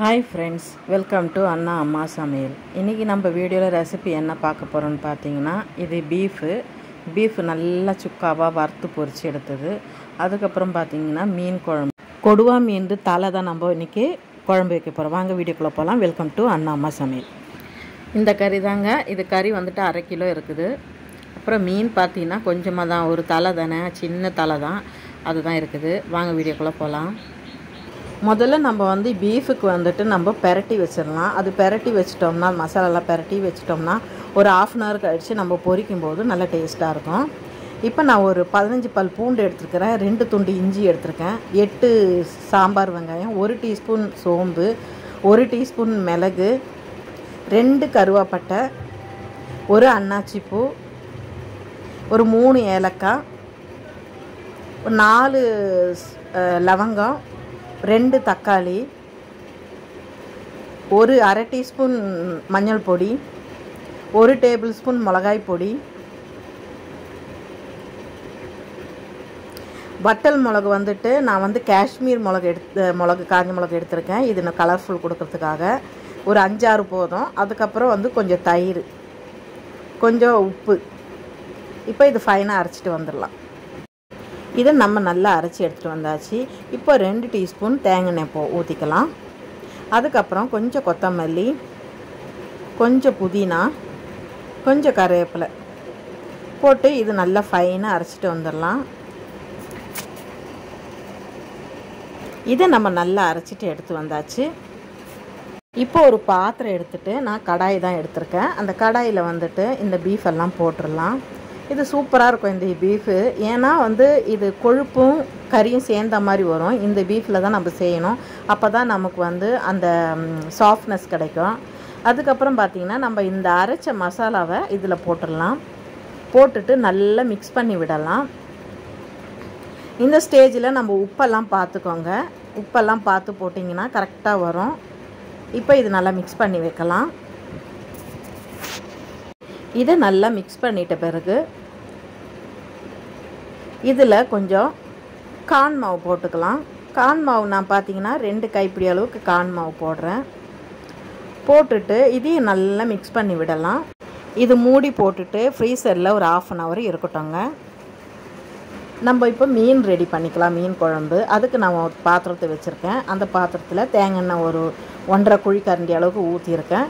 Hi friends, welcome to Anna Amma Samayal. இன்றைக்கி நம்ம வீடியோவில் ரெசிபி என்ன பார்க்க போகிறோன்னு பார்த்தீங்கன்னா, இது பீஃப் நல்லா சுக்காவாக வறுத்து பொரித்து எடுத்தது. அதுக்கப்புறம் பார்த்தீங்கன்னா மீன் குழம்பு, கொடுவா மீன் தலை தான் நம்ம இன்றைக்கி குழம்பு வைக்க போகிறோம். வாங்க வீடியோக்குள்ளே போகலாம். வெல்கம் டு அண்ணா அம்மா சமையல். இந்த கறி தாங்க, இது கறி வந்துட்டு 1/2 கிலோ இருக்குது. அப்புறம் மீன் பார்த்தீங்கன்னா கொஞ்சமாக தான், ஒரு தலை தானே, சின்ன தலை தான், அதுதான் இருக்குது. வாங்க வீடியோக்குள்ளே போகலாம். முதல்ல நம்ம பீஃபுக்கு வந்துட்டு நம்ம பெரட்டி வச்சிடலாம். அது பெரட்டி வச்சிட்டோம்னா, மசாலாலாம் பெரட்டி வச்சிட்டோம்னா ஒரு 1/2 அன் ஹவர் கழித்து நம்ம பொரிக்கும் போது நல்லா டேஸ்ட்டாக இருக்கும். இப்போ நான் ஒரு 15 பல் பூண்டு எடுத்துருக்கிறேன், 2 துண்டு இஞ்சி எடுத்திருக்கேன், 8 சாம்பார் வெங்காயம், 1 டீஸ்பூன் சோம்பு, 1 டீஸ்பூன் மிளகு, 2 கருவேப்பட்டை, 1 அன்னாச்சி பூ, ஒரு 3 ஏலக்காய், ஒரு 4 லவங்கம், 2 தக்காளி, ஒரு 1/2 டீஸ்பூன் மஞ்சள் பொடி, 1 டேபிள் ஸ்பூன் மிளகாய் பொடி, வத்தல் மிளகு வந்துட்டு நான் காஷ்மீர் மிளகு காஞ்ச மிளகு எடுத்திருக்கேன். இது நான் கலர்ஃபுல் கொடுக்கறதுக்காக. ஒரு 5-6 போதும். அதுக்கப்புறம் கொஞ்சம் தயிர், கொஞ்சம் உப்பு. இப்போ இது ஃபைனாக அரைச்சிட்டு வந்துடலாம். இதை நம்ம நல்லா அரைச்சி எடுத்துகிட்டு வந்தாச்சு. இப்போ 2 டீஸ்பூன் தேங்காய் எண்ணெய் ஊற்றிக்கலாம். அதுக்கப்புறம் கொஞ்சம் கொத்தமல்லி, கொஞ்சம் புதினா, கொஞ்சம் கருவேப்பிலை போட்டு இது நல்லா ஃபைனாக அரைச்சிட்டு வந்துடலாம். இதை நம்ம நல்லா அரைச்சிட்டு எடுத்து வந்தாச்சு. இப்போ ஒரு பாத்திரம் எடுத்துகிட்டு, நான் கடாய் தான் எடுத்திருக்கேன். அந்த கடாயில் இந்த பீஃப் எல்லாம் போட்டுடலாம். இது சூப்பராக இருக்கும் இந்த பீஃபு. ஏன்னா இது கொழுப்பும் கறியும் சேர்ந்த மாதிரி வரும். இந்த பீஃபில் தான் நம்ம செய்யணும். அப்போ தான் நமக்கு அந்த சாஃப்ட்னஸ் கிடைக்கும். அதுக்கப்புறம் பார்த்திங்கன்னா நம்ம இந்த அரைச்ச மசாலாவை இதில் போட்டுடலாம். போட்டுட்டு நல்லா மிக்ஸ் பண்ணி விடலாம். இந்த ஸ்டேஜில் நம்ம உப்பெல்லாம் பார்த்துக்கோங்க. உப்பெல்லாம் பார்த்து போட்டிங்கன்னா கரெக்டாக வரும். இப்போ இது நல்லா மிக்ஸ் பண்ணி வைக்கலாம். இதை நல்லா மிக்ஸ் பண்ணிட்ட பிறகு இதில் கொஞ்சம் கார்ன் மாவு போட்டுக்கலாம். கார்ன் மாவு நான் பார்த்தீங்கன்னா 2 கைப்பிடி அளவுக்கு கார்ன் மாவு போடுறேன். போட்டுட்டு இதையும் நல்லா மிக்ஸ் பண்ணி விடலாம். இது மூடி போட்டுட்டு ஃப்ரீசரில் ஒரு 1/2 அன் ஹவர் இருக்கட்டும்ங்க. நம்ம இப்போ மீன் ரெடி பண்ணிக்கலாம், மீன் குழம்பு. அதுக்கு நான் ஒரு பாத்திரத்தை வச்சுருக்கேன். அந்த பாத்திரத்தில் தேங்காய் எண்ணெய் ஒரு 1.5 குழிக்கரண்டி அளவுக்கு ஊற்றிருக்கேன்.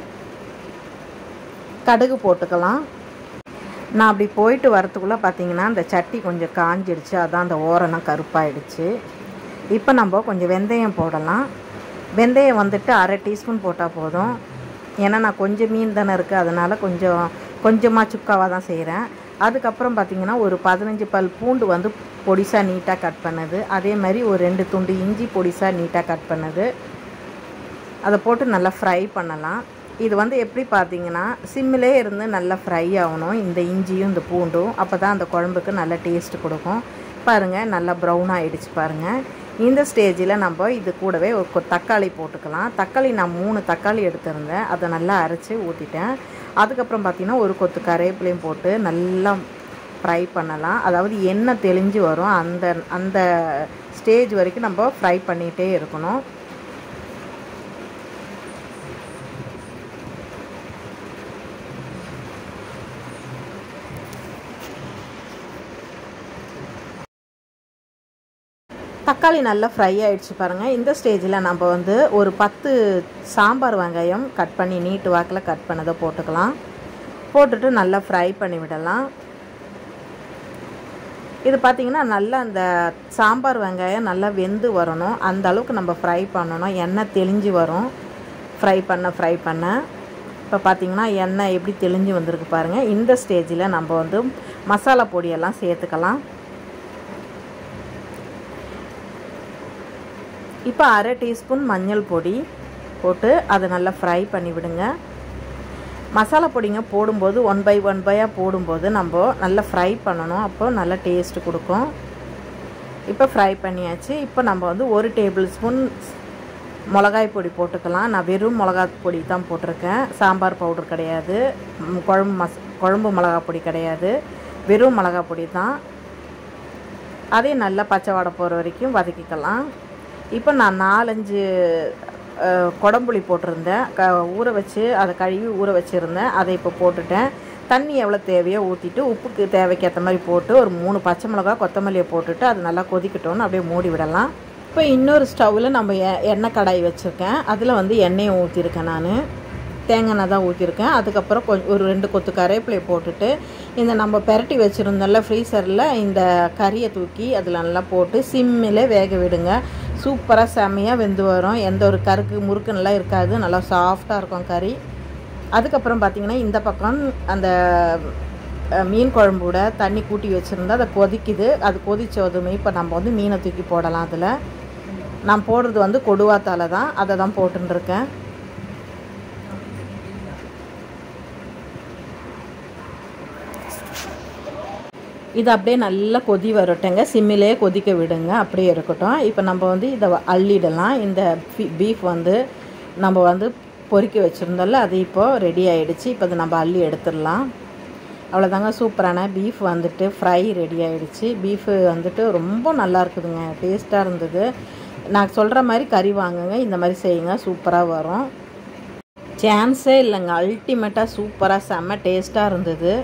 கடுகு போட்டுக்கலாம். நான் அப்படி போயிட்டு வரத்துக்குள்ளே பார்த்தீங்கன்னா அந்த சட்டி கொஞ்சம் காஞ்சிடுச்சு. அதான் அந்த ஓரெல்லாம் கருப்பாயிடுச்சு. இப்போ நம்ம கொஞ்சம் வெந்தயம் போடலாம். வெந்தயம் 1/2 டீஸ்பூன் போட்டால் போதும். ஏன்னா நான் கொஞ்சம் மீன் தானே இருக்குது, அதனால் கொஞ்சமாக சுக்காவாக தான் செய்கிறேன். அதுக்கப்புறம் பார்த்திங்கன்னா ஒரு 15 பல் பூண்டு பொடிசாக நீட்டாக கட் பண்ணது, அதே மாதிரி ஒரு 2 துண்டு இஞ்சி பொடிசாக நீட்டாக கட் பண்ணது, அதை போட்டு நல்லா ஃப்ரை பண்ணலாம். இது எப்படி பார்த்தீங்கன்னா சிம்மிலே இருந்து நல்லா ஃப்ரை ஆகணும், இந்த இஞ்சியும் இந்த பூண்டும். அப்போ தான் அந்த குழம்புக்கு நல்ல டேஸ்ட் கொடுக்கும். பாருங்கள், நல்லா ப்ரௌன் ஆகிடுச்சு பாருங்கள். இந்த ஸ்டேஜில் நம்ம இது கூடவே ஒரு தக்காளி போட்டுக்கலாம். தக்காளி நான் 3 தக்காளி எடுத்திருந்தேன், அதை நல்லா அரைச்சி ஊற்றிட்டேன். அதுக்கப்புறம் பார்த்திங்கன்னா ஒரு கொத்து கருவேப்பிலையும் போட்டு நல்லா ஃப்ரை பண்ணலாம். அதாவது எண்ணெய் தெளிஞ்சு வரும், அந்த ஸ்டேஜ் வரைக்கும் நம்ம ஃப்ரை பண்ணிகிட்டே இருக்கணும். தக்காளி நல்லா ஃப்ரை ஆகிடுச்சு பாருங்கள். இந்த ஸ்டேஜில் நம்ம ஒரு 10 சாம்பார் வெங்காயம் கட் பண்ணி நீட்டு வாக்கில் கட் பண்ணதை போட்டுக்கலாம். போட்டுட்டு நல்லா ஃப்ரை பண்ணி விடலாம். இது பார்த்திங்கன்னா நல்லா அந்த சாம்பார் வெங்காயம் நல்லா வெந்து வரணும், அந்த அளவுக்கு நம்ம ஃப்ரை பண்ணணும். எண்ணெய் தெளிஞ்சு வரும் ஃப்ரை பண்ண. இப்போ பார்த்திங்கன்னா எண்ணெய் எப்படி தெளிஞ்சு வந்திருக்கு பாருங்கள். இந்த ஸ்டேஜில் நம்ம மசாலா பொடியெல்லாம் சேர்த்துக்கலாம். இப்போ 1/2 டீஸ்பூன் மஞ்சள் பொடி போட்டு அதை நல்லா ஃப்ரை பண்ணி விடுங்க. மசாலா பொடிங்க போடும்போது 1 பை 1 போடும்போது நம்ம நல்லா ஃப்ரை பண்ணணும், அப்போ நல்லா டேஸ்ட்டு கொடுக்கும். இப்போ ஃப்ரை பண்ணியாச்சு. இப்போ நம்ம 1 டேபிள் ஸ்பூன் மிளகாய் பொடி போட்டுக்கலாம். நான் வெறும் மிளகாய் பொடி தான் போட்டிருக்கேன், சாம்பார் பவுடர் கிடையாது, குழம்பு மிளகாய் பொடி கிடையாது, வெறும் மிளகாய் பொடி தான். அதையும் நல்லா பச்சை வாடை போகிற வரைக்கும் வதக்கிக்கலாம். இப்போ நான் 4-5 குடம்புளி போட்டிருந்தேன், ஊற வச்சு அதை கழுவி ஊற வச்சுருந்தேன். அதை இப்போ போட்டுட்டேன். தண்ணி எவ்வளோ தேவையோ ஊற்றிட்டு உப்புக்கு தேவைக்கேற்ற மாதிரி போட்டு ஒரு 3 பச்சை மிளகா கொத்தமல்லியை போட்டுட்டு அது நல்லா கொதிக்கட்டும்னு அப்படியே மூடி விடலாம். இப்போ இன்னொரு ஸ்டவ்வில் நம்ம எண்ணெய் கடாய் வச்சுருக்கேன். அதில் வந்து எண்ணெயை ஊற்றிருக்கேன். நான் தேங்காய் எண்ணெய் தான் ஊற்றிருக்கேன். அதுக்கப்புறம் ஒரு 2 கொத்து கருவேப்பிலையை போட்டுட்டு இந்த நம்ம பெரட்டி வச்சுருந்தோம்ல ஃப்ரீசரில் இந்த கறியை தூக்கி அதில் நல்லா போட்டு சிம்மில் வேக விடுங்க. சூப்பராக செம்மையாக வெந்து வரும். எந்த ஒரு கருக்கு முறுக்குன்னெலாம் இருக்காது, நல்லா சாஃப்டாக இருக்கும் கறி. அதுக்கப்புறம் பார்த்திங்கன்னா இந்த பக்கம் அந்த மீன் குழம்போட தண்ணி கூட்டி வச்சுருந்தா அதை கொதிக்குது. அது கொதிச்சதுமே இப்போ நம்ம வந்து மீனை தூக்கி போடலாம். அதில் நான் போடுறது வந்து கொடுவாத்தால தான், அதை தான் போட்டுருக்கேன். இது அப்படியே நல்லா கொதி வரட்டுங்க, சிம்மிலே கொதிக்க விடுங்க, அப்படியே இருக்கட்டும். இப்போ நம்ம வந்து இதை அள்ளிடலாம். இந்த பீஃப் வந்து நம்ம வந்து பொறுக்கி வச்சுருந்தோம்ல, அது இப்போது ரெடி ஆகிடுச்சு. இப்போ அதை நம்ம அள்ளி எடுத்துடலாம். அவ்வளோதாங்க, சூப்பரான பீஃப் வந்துட்டு ஃப்ரை ரெடி ஆகிடுச்சு. பீஃபு வந்துட்டு ரொம்ப நல்லா இருக்குதுங்க, டேஸ்ட்டாக இருந்தது. நான் சொல்கிற மாதிரி கறி வாங்குங்க, இந்த மாதிரி செய்யுங்க, சூப்பராக வரும். சான்ஸே இல்லைங்க, அல்டிமேட்டாக சூப்பராக செம்ம டேஸ்ட்டாக இருந்தது.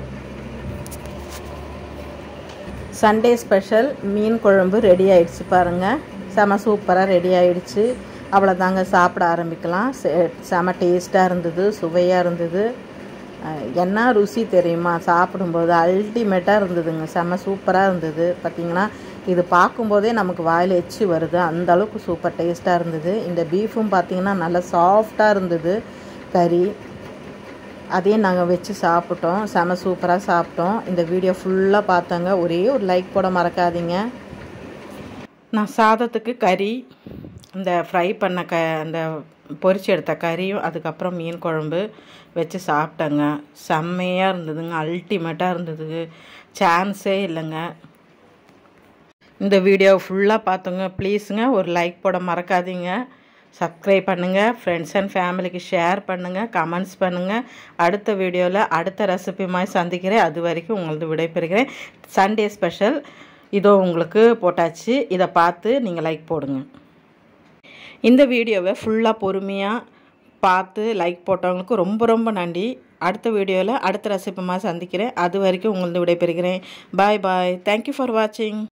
சண்டே ஸ்பெஷல் மீன் குழம்பு ரெடி ஆகிடுச்சு பாருங்கள், செம சூப்பராக ரெடி ஆகிடுச்சு. அவ்வளோதாங்க, சாப்பிட ஆரம்பிக்கலாம். செம டேஸ்ட்டாக இருந்தது, சுவையாக இருந்தது. என்ன ருசி தெரியுமா, சாப்பிடும்போது அல்டிமேட்டாக இருந்ததுங்க, செம சூப்பராக இருந்தது. பார்த்திங்கன்னா இது பார்க்கும்போதே நமக்கு வாயில் எச்சி வருது, அந்த அளவுக்கு சூப்பர் டேஸ்ட்டாக இருந்தது. இந்த பீஃபும் பார்த்திங்கன்னா நல்லா சாஃப்டாக இருந்தது கறி. அதையும் நாங்கள் வச்சு சாப்பிட்டோம், செம சூப்பராக சாப்பிட்டோம். இந்த வீடியோ ஃபுல்லாக பார்த்தோங்க, ஒரே ஒரு லைக் போட மறக்காதீங்க. நான் சாதத்துக்கு கறி, இந்த ஃப்ரை பண்ண அந்த பொரிச்சு எடுத்த கறியும் அதுக்கப்புறம் மீன் குழம்பு வச்சு சாப்பிட்டேங்க. செம்மையாக இருந்ததுங்க, அல்டிமேட்டாக இருந்தது, சான்ஸே இல்லைங்க. இந்த வீடியோ ஃபுல்லாக பார்த்தோங்க. ப்ளீஸுங்க ஒரு லைக் போட மறக்காதீங்க. சப்ஸ்கிரைப் பண்ணுங்கள், ஃப்ரெண்ட்ஸ் அண்ட் ஃபேமிலிக்கு ஷேர் பண்ணுங்கள், கமெண்ட்ஸ் பண்ணுங்கள். அடுத்த வீடியோவில் அடுத்த ரெசிபி மாதிரி சந்திக்கிறேன். அது வரைக்கும் உங்களது விடைபெறுகிறேன். சண்டே ஸ்பெஷல் இதோ உங்களுக்கு போட்டாச்சு, இதை பார்த்து நீங்கள் லைக் போடுங்க. இந்த வீடியோவை ஃபுல்லாக பொறுமையாக பார்த்து லைக் போட்டவங்களுக்கு ரொம்ப ரொம்ப நன்றி. அடுத்த வீடியோவில் அடுத்த ரெசிபி மாதிரி சந்திக்கிறேன். அது வரைக்கும் உங்களது விடைபெறுகிறேன். பாய் பாய். தேங்க்யூ ஃபார் வாட்சிங்.